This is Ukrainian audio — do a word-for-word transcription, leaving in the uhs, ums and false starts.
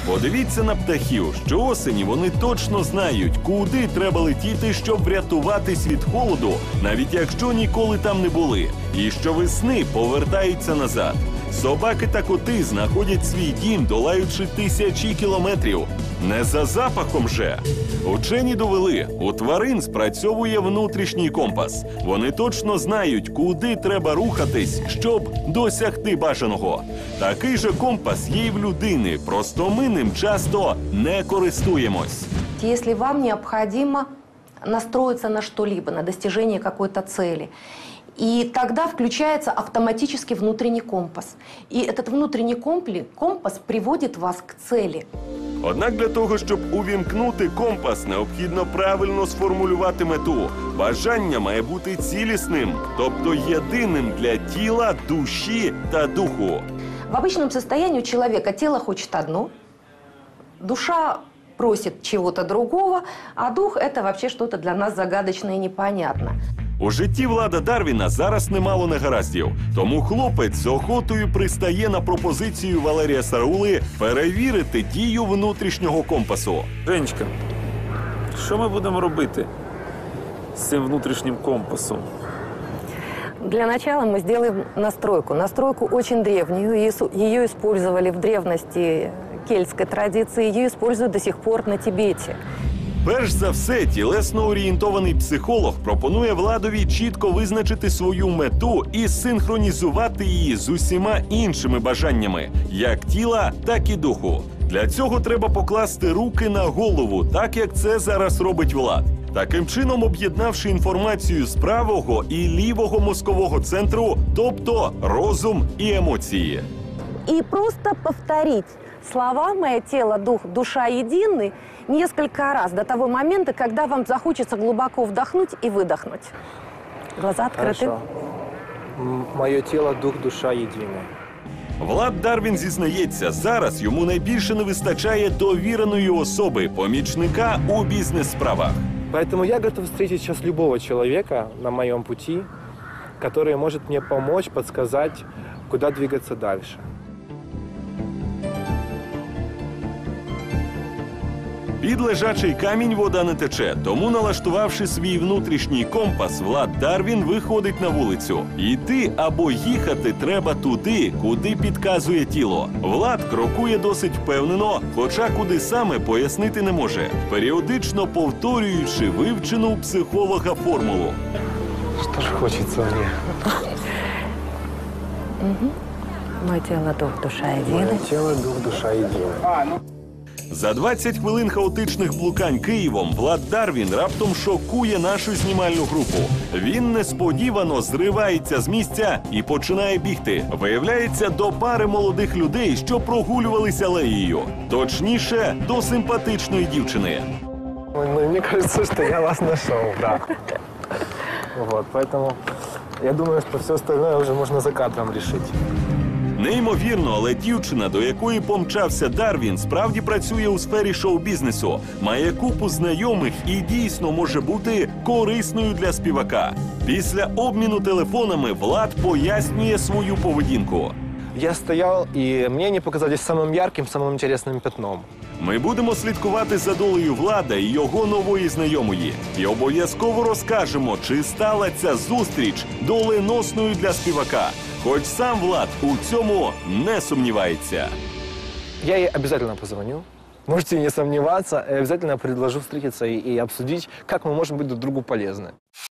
Подивіться на птахів. Щоосені вони точно знають, куди треба летіти, щоб врятуватись від холоду, навіть якщо ніколи там не були. І щовесни повертаються назад. Собаки та коти знаходять свій дім, долаючи тисячі кілометрів. Не за запахом же. Учені довели, у тварин спрацьовує внутрішній компас. Вони точно знають, куди треба рухатись, щоб досягти бажаного. Такий же компас є й в людини, просто ми ним часто не користуємось. Если вам необходимо настроиться на что-либо, на достижение какой-то цели, и тогда включается автоматически внутренний компас. И этот внутренний компас приводит вас к цели. Однак для того, щоб увімкнути компас, необхідно правильно сформулювати мету. Бажання має бути цілісним, тобто єдиним для тіла, душі та духу. В обычном состоянии у человека тело хочет одно, душа просит чего-то другого, а дух – это вообще что-то для нас загадочное и непонятное. У житті Влада Дарвіна зараз немало негараздів, тому хлопець з охотою пристає на пропозицію Валерія Сараули перевірити дію внутрішнього компасу. Женечка, що ми будемо робити з цим внутрішнім компасом? Для начала мы сделаем настройку. Настройку очень древнюю. Ее использовали в древности кельтской традиции, ее используют до сих пор на Тибете. Перш за все, тілесно-орієнтований психолог пропонує Владові чітко визначити свою мету і синхронізувати її з усіма іншими бажаннями, як тіла, так і духу. Для цього треба покласти руки на голову, так як це зараз робить Влад. Таким чином, об'єднавши інформацію з правого і лівого мозкового центру, тобто розум і емоції. И просто повторить слова «моє тело, дух, душа едины» несколько раз до того момента, когда вам захочется глубоко вдохнуть и выдохнуть. Глаза открыты. Хорошо. Моє тіло, дух, душа єдине. Влад Дарвін зізнається, зараз йому найбільше не вистачає довіреної особи, помічника у бізнес-справах. Поэтому я готов встретить сейчас любого человека на моем пути, который может мне помочь, подсказать, куда двигаться дальше. Під лежачий камінь вода не тече, тому, налаштувавши свій внутрішній компас, Влад Дарвін виходить на вулицю. Йти або їхати треба туди, куди підказує тіло. Влад крокує досить впевнено, хоча куди саме пояснити не може, періодично повторюючи вивчену у психолога формулу. Что ж хочется мне? Моє тіло, дух, душа Моє едины. тіло, дух, душа єдине. За двадцять хвилин хаотичних блукань Києвом Влад Дарвін раптом шокує нашу знімальну групу. Він несподівано зривається з місця і починає бігти. Виявляється, до пари молодих людей, що прогулювалися алеєю. Точніше, до симпатичної дівчини. Мне кажется, что я вас нашел, да. Вот, поэтому я думаю, что все остальное уже можно за кадром решить. Неймовірно, але дівчина, до якої помчався Дарвін, справді працює у сфері шоу-бізнесу, має купу знайомих і дійсно може бути корисною для співака. Після обміну телефонами Влад пояснює свою поведінку. Я стоял, и мне они показались самым ярким, самым интересным пятном. Ми будемо слідкувати за долею Влада і його нової знайомої. І обов'язково розкажемо, чи стала ця зустріч доленосною для співака. Хоч сам Влад у цьому не сумнівається. Я ей обязательно позвоню. Можете не сомневаться, и обязательно предложу встретиться и, и обсудить, как мы можем быть друг другу полезны.